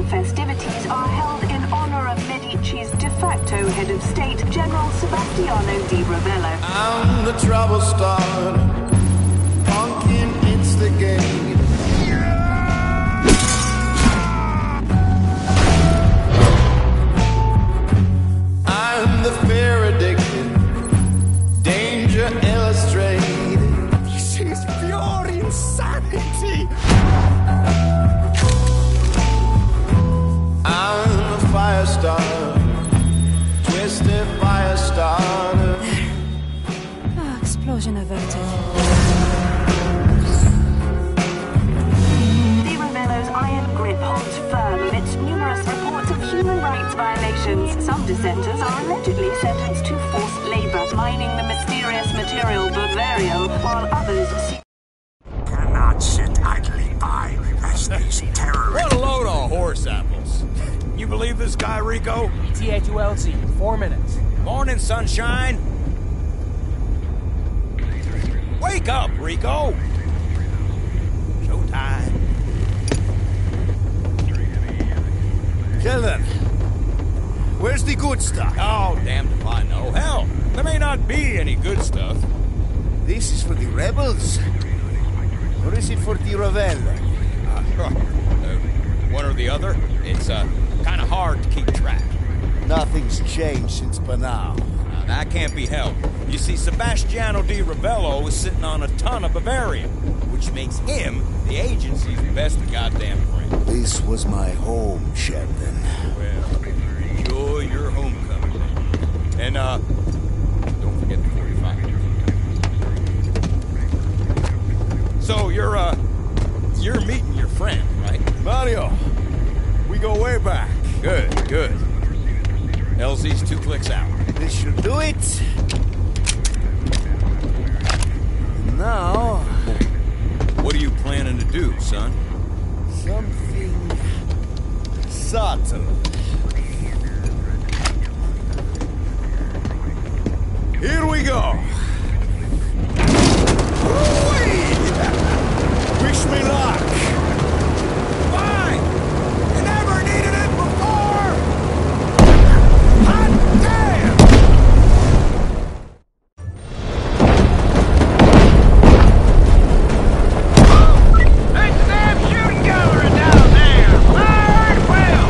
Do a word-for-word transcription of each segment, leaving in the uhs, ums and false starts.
festivities are held in honor of Medici's de facto head of state, General Sebastiano di Ravello. I'm the trouble starter, pumpkin instigate. I'm the fear addicted, danger illustrated. This is pure insanity. I'm a fire starter, twisted fire starter. Ah, explosion averted. Di Ravello's iron grip holds firm amidst numerous reports of human rights violations. Some dissenters are allegedly sentenced to forced labor mining the mysterious material Bavaria, while others seek cannot sit idly by as these terrorists. What a load of horse apples. You believe this guy, Rico? E T A to L T, four minutes. Morning, sunshine. Wake up, Rico. Showtime. Tell them, where's the good stuff? Oh, damned if I know. Hell, there may not be any good stuff. This is for the rebels? Or is it for Di Ravello? Uh, uh, one or the other. It's, uh, kind of hard to keep track. Nothing's changed since Panau. Now, that can't be helped. You see, Sebastiano di Ravello is sitting on a ton of Bavaria, which makes him the agency's best goddamn friend. This was my home, Shepton. Well, enjoy your homecoming. And, uh, don't forget the forty-five. So, you're, uh, you're meeting your friend, right? Mario, we go way back. Good, good. L Z's two clicks out. This should do it. Now, What are you planning to do, son? something subtle. Here we go. Woo-wee! Wish me luck. Fine! You never needed it before! Hot damn! It's a damn shooting gallery down there! Fired well!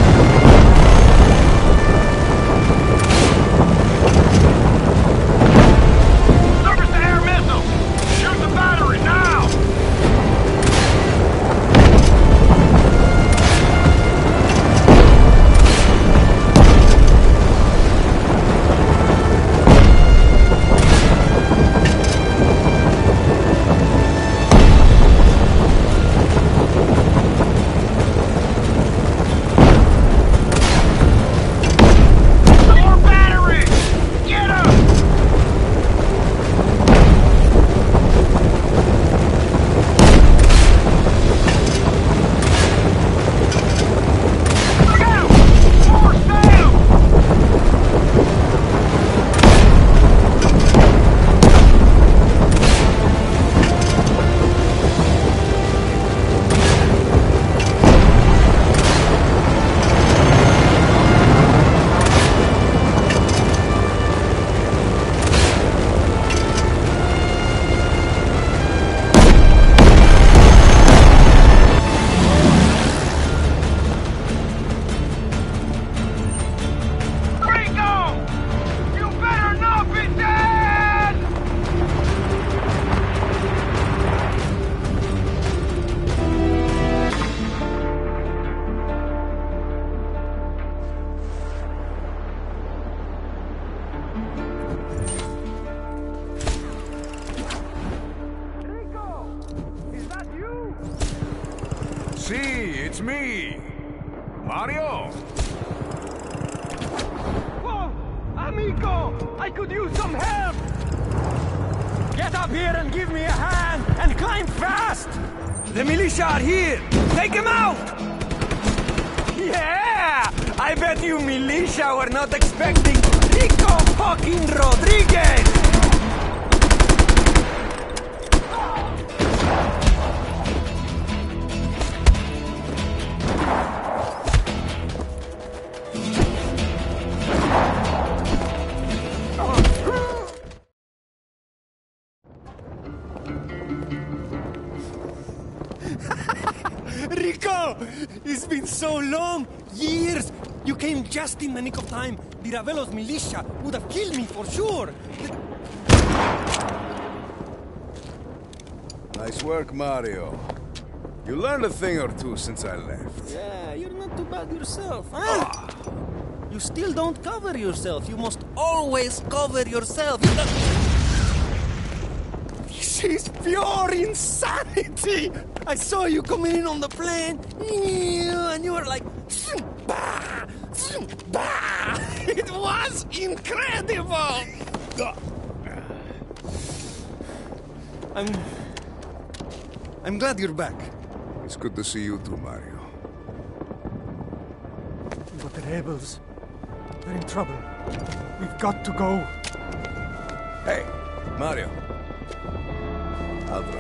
Surface-to-air missile! Shoot the battery now! More batteries! Get 'em! Look out! More sail! Rico! You better not be dead! Rico! Is that you? See, it's me. Mario. Whoa! Amico! I could use some help! Get up here and give me a hand! And climb fast! The militia are here! Take them out! Yeah! I bet you militia were not expecting Rico fucking Rodriguez! long years. You came just in the nick of time. The Ravello's militia would have killed me for sure. Nice work, Mario. You learned a thing or two since I left. Yeah, you're not too bad yourself, huh? Ah. You still don't cover yourself. You must always cover yourself. This is pure insanity! I saw you coming in on the plane, and you were like... Bah! Bah! It was incredible! I'm... I'm glad you're back. It's good to see you too, Mario. But the rebels... they're in trouble. We've got to go. Hey, Mario. I'll drive.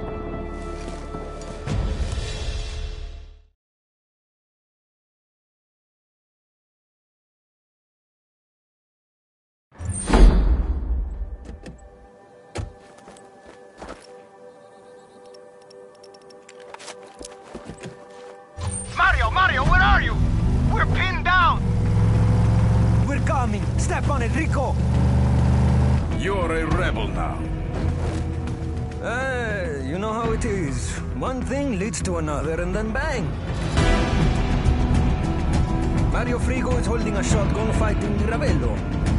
Mario, Mario, where are you? We're pinned down. We're coming. Step on it, Rico. You're a rebel now. Uh, you know how it is. One thing leads to another, and then bang! Mario Frigo is holding a shotgun fighting Ravello.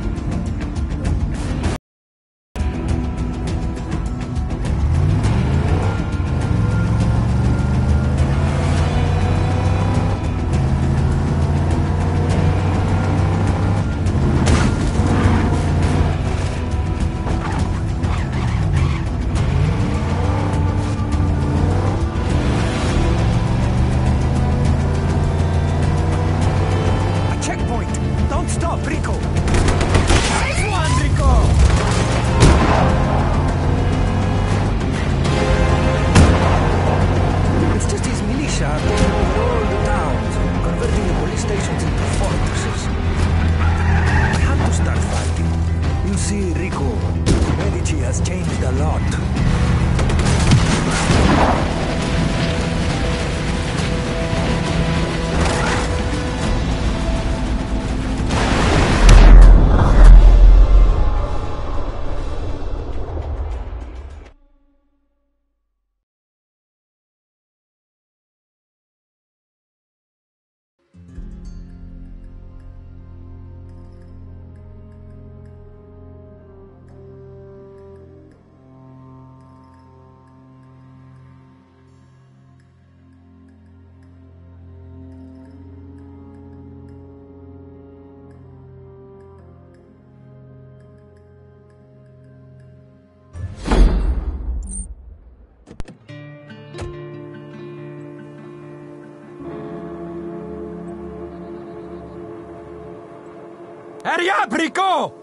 Hurry up, Rico!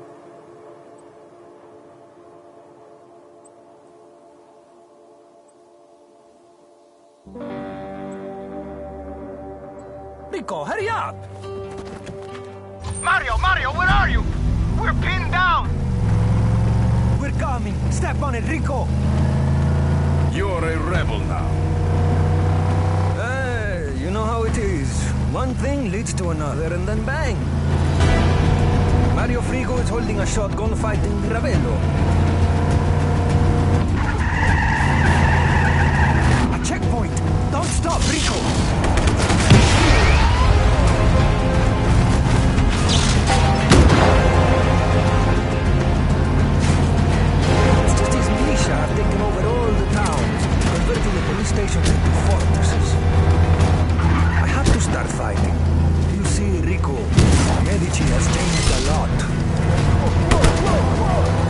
Rico, hurry up! Mario, Mario, where are you? We're pinned down! We're coming. Step on it, Rico! You're a rebel now. Uh, you know how it is. One thing leads to another, and then bang! Mario Frigo is holding a shotgun fighting Ravello. A checkpoint! Don't stop, Rico! It's just his militia have taken over all the towns, converting the police stations into fortresses. I have to start fighting. You see, Rico, Medici has changed a lot. Whoa, whoa, whoa.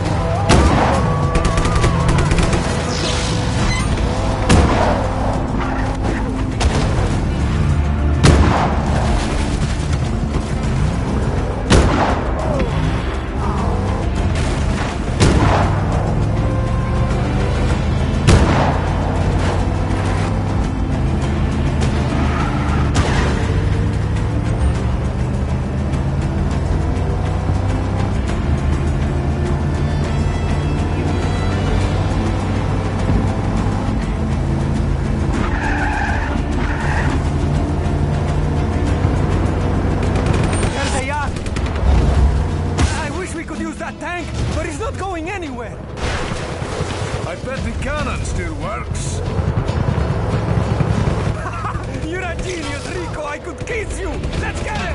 not going anywhere! I bet the cannon still works. You're a genius, Rico! I could kiss you! Let's get him!